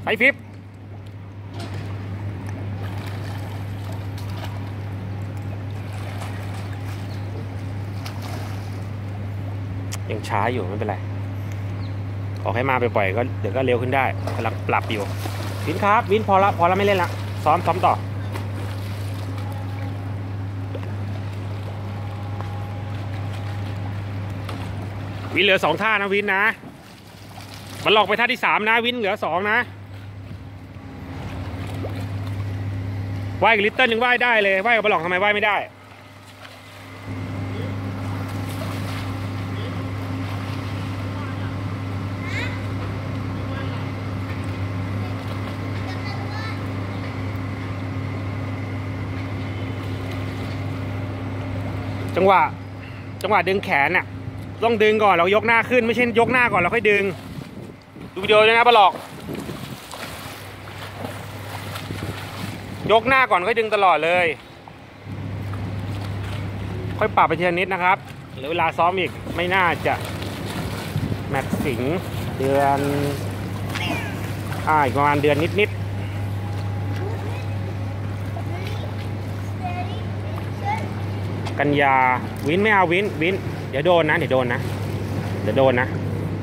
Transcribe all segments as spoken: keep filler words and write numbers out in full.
ไซฟิปยังช้าอยู่ไม่เป็นไรขอให้มาไปปล่อยก็เดี๋ยวก็เร็วขึ้นได้กำลังปรับอยู่วินครับวินพอละพอละไม่เล่นละซ้อมซ้อมต่อวินเหลือสองท่านะวินนะมันหลอกไปท่าที่สามนะวินเหลือสองนะว่ายกับลิตเติ้ลยังว่ายได้เลยว่ายกับมันหลอกทำไมว่ายไม่ได้จังหวะจังหวะดึงแขนน่ะต้องดึงก่อนเรายกหน้าขึ้นไม่ใช่ยกหน้าก่อนเราค่อยดึงดูวิดีโอด้วยนะปลาหลอกยกหน้าก่อนค่อยดึงตลอดเลยค่อยปรับไปทีละนิดนะครับเหลือเวลาซ้อมอีกไม่น่าจะแมตช์สิงห์เดือนอ่าอีกประมาณเดือนนิดๆกันยาวินไม่เอาวินวินเดี๋ยวโดนนะเดี๋ยวโดนนะเดี๋ยวโดนนะ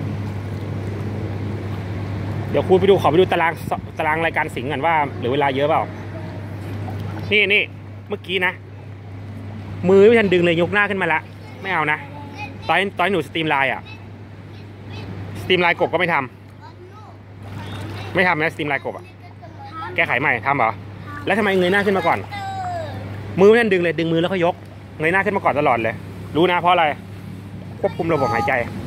เดี๋ยวคุณไปดูขอไปดูตารางตารางรายการสิงห์กันว่าเหลือเวลาเยอะเปล่านี่นี่เมื่อกี้นะมือไม่ทันดึงเลยยกหน้าขึ้นมาละไม่เอานะตอนตอนหนูสตรีมไลน์อ่ะสตรีมไลน์กบก็ไม่ทำไม่ทำนะสตรีมไลน์กบอ่ะแก้ไขใหม่ทำเหรอแล้วทำไมเงยหน้าขึ้นมาก่อนมือไม่ทันดึงเลยดึงมือแล้วก็ยกเงยหน้าขึ้นมาก่อนตลอดเลยรู้นะเพราะอะไรควบคุมระบบหายใจ